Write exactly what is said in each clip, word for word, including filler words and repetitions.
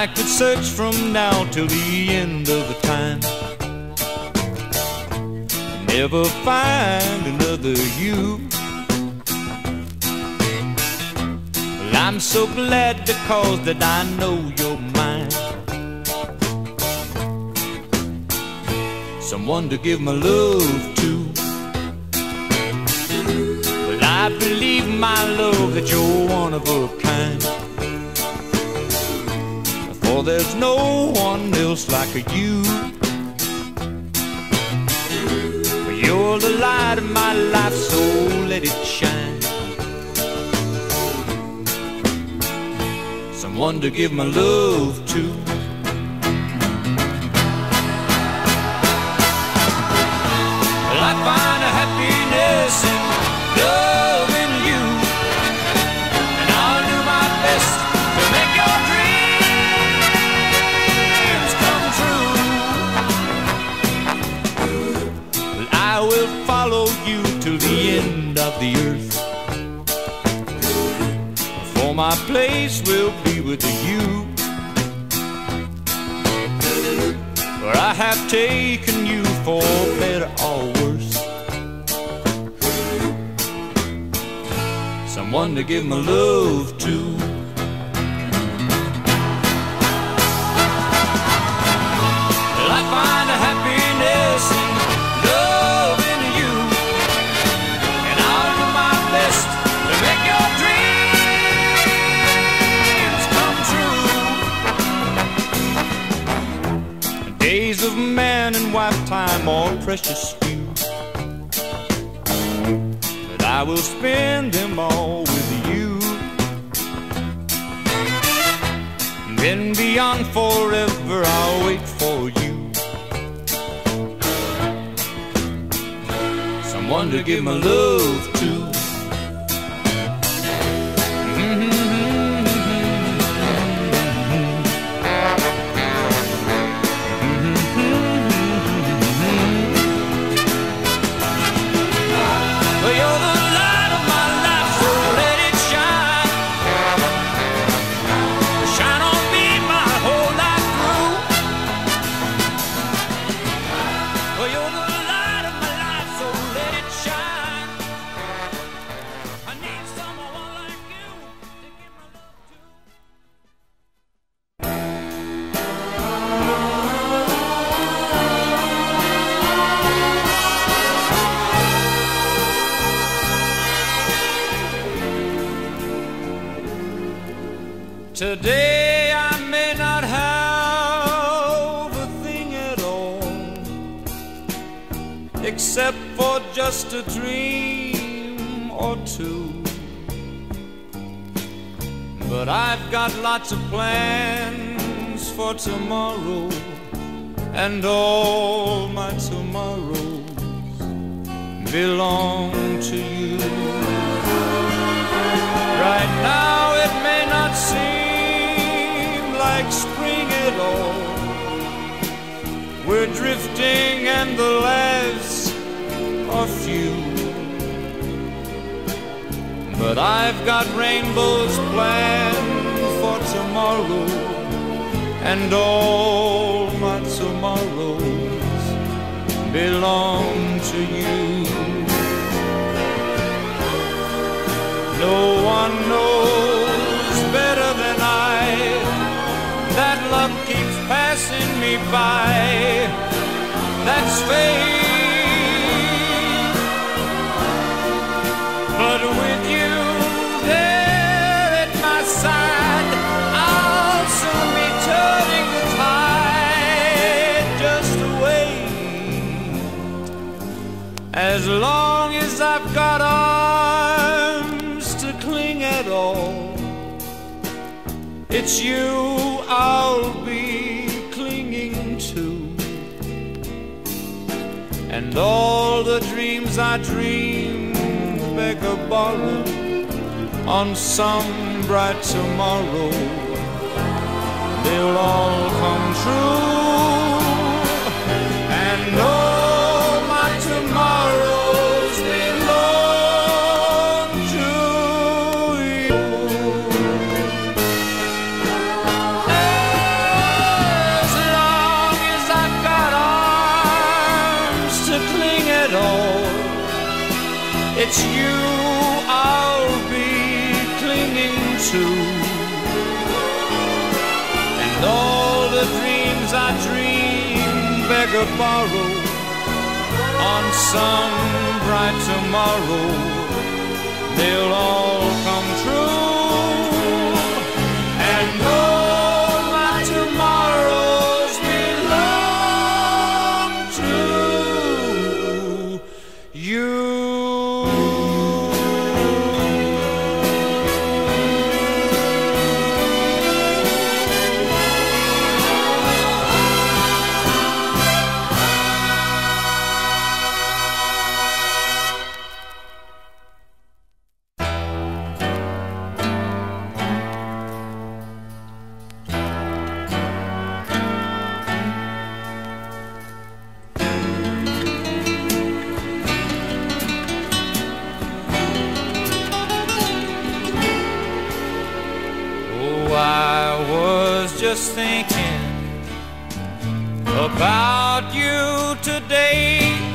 I could search from now till the end of the time, never find another you. Well, I'm so glad because that I know you're mine, someone to give my love to. Well, I believe, my love, that you're one of a kind, for there's no one else like you. You're the light of my life, so let it shine, someone to give my love to. Well, I find a happiness in loving you, and I'll do my best to make your dreams come true. Well, I will follow you to the end of the earth, for my place will be with you. For I have taken you for better or worse, someone to give my love to. Well, I find a happiness in loving you, and I'll do my best to make your dreams come true. Days of man and wife time are precious few, but I will spend them all with you. Then beyond forever I'll wait for you, someone to give my love to. Well, you're the light of my life, so let it shine. Shine on me my whole life through. Well, you're the light of my life, so let it shine. I need someone like you to give my love to. Today I may not have a thing at all, except for just a dream or two, but I've got lots of plans for tomorrow, and all my tomorrows belong to you. Right now it may not seem like spring at all, we're drifting and the laughs are few, but I've got rainbows planned for tomorrow, and all my tomorrows belong to you. No one knows better than I that love keeps passing me by. That's fate, but with you there at my side, I'll soon be turning the tide. Just wait, as long as I've got arms to cling at all, it's you I'll be clinging to, and all the dreams I dream, beg or borrow, on some bright tomorrow, they'll all come true, and all my tomorrows belong to you. Hey. it's you I'll be clinging to, and all the dreams I dream, beg or borrow, on some bright tomorrow, they'll all come true. And all my tomorrows belong to you. Just thinking about you today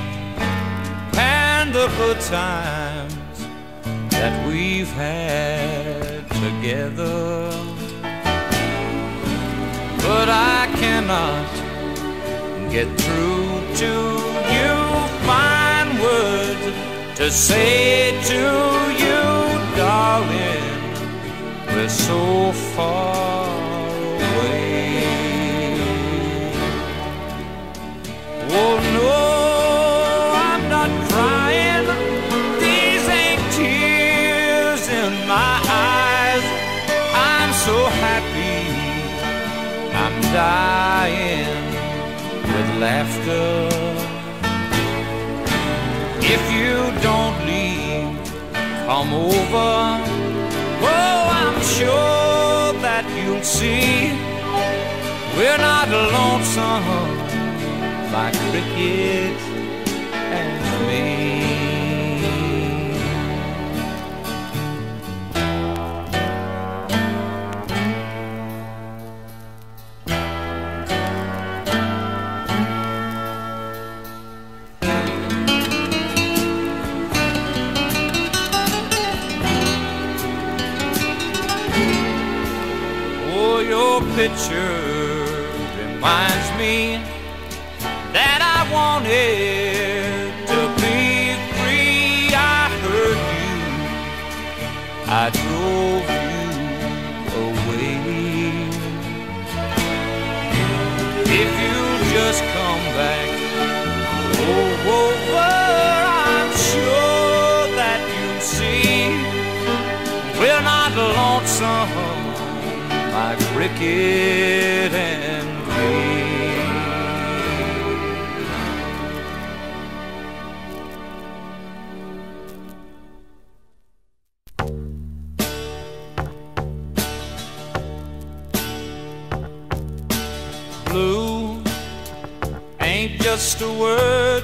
and the good times that we've had together, but I cannot get through to you, find words to say to you, darling, we're so far away. Oh no, I'm not crying, these ain't tears in my eyes. I'm so happy, I'm dying with laughter. If you don't leave, come over, oh, I'm sure that you'll see we're not lonesome like crickets and me. Oh, your picture reminds me that I wanted to be free. I heard you, I drove you away. If you just come back over, I'm sure that you'll see we're not lonesome like cricket and me. Blue ain't just a word,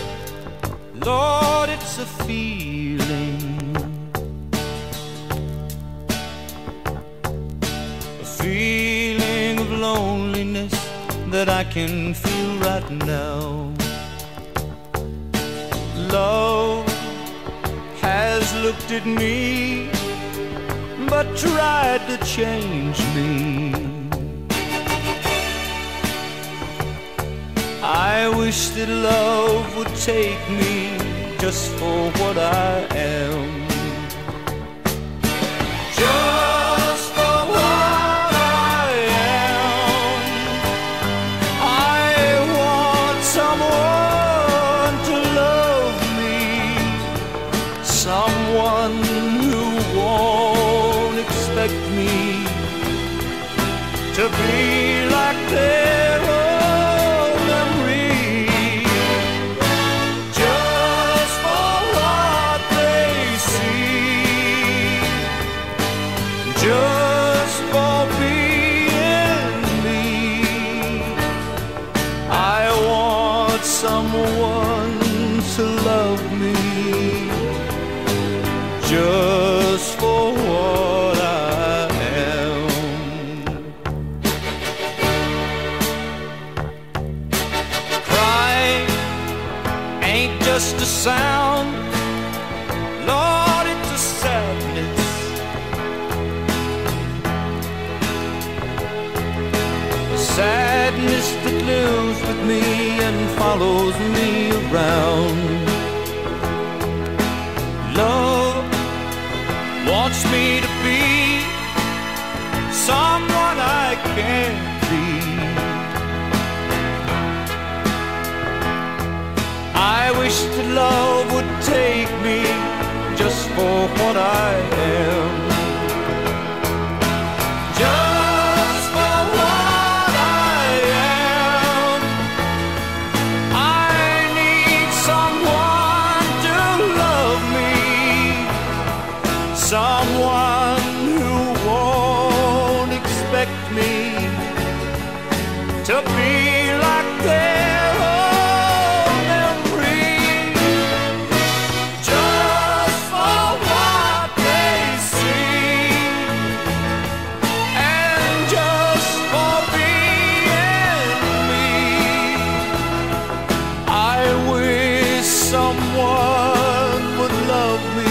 Lord, it's a feeling. A feeling of loneliness that I can feel right now. Love has looked at me but tried to change me. I wish that love would take me just for what I am. Just for what I am. I want someone to love me, someone who won't expect me to be like their own memory. Just for what they see, just for being me. I want someone to love me just for what I am. Cry ain't just a sound, and follows me around. Love wants me to be someone I can't be. I wish that love would take me just for what I am. Just for what I am. I need someone to love me, someone who won't expect me to be like their old memory. Just for what they see, and just for being me. I wish someone would love me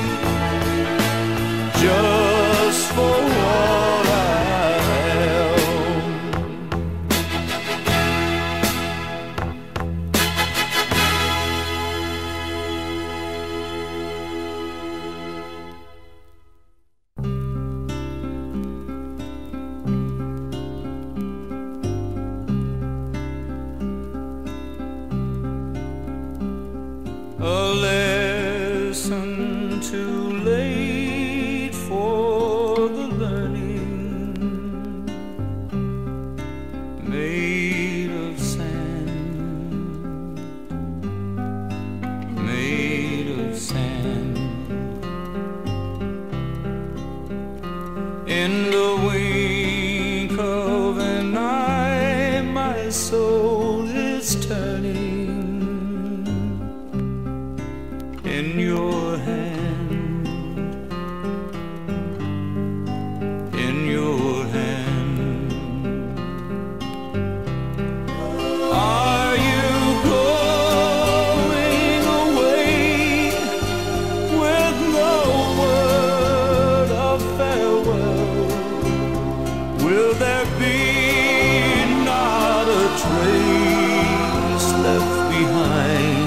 just for what I am. A lesson too late for the learning, made of sand, made of sand. In the wink of an eye, my soul is turning. In your hand, in your hand. Are you going away with no word of farewell? Will there be not a trace left behind?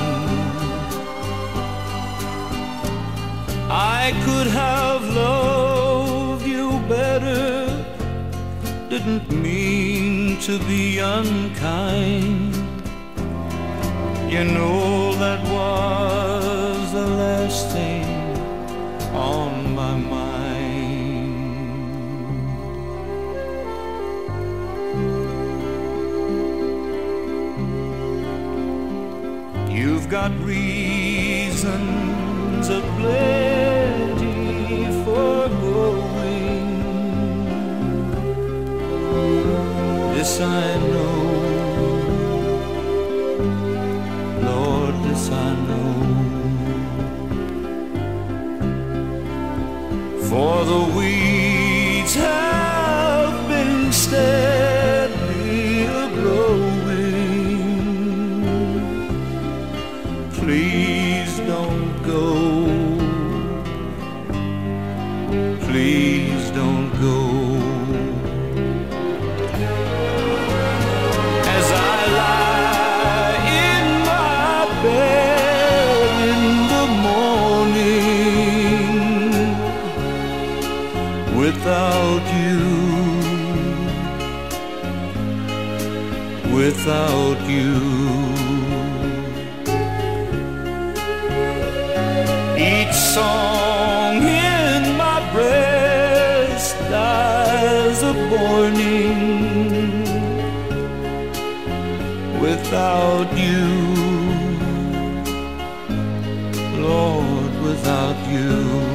I could have loved you better, didn't mean to be unkind. You know that was the last thing on my mind. You've got reasons aplenty for going. This I know, Lord, this I know. For the weeds have been steadily a-growing. Please don't go, please don't go. As I lie in my bed in the morning, without you, without you. Each song in my breast dies a mourning. Without you, Lord, without you.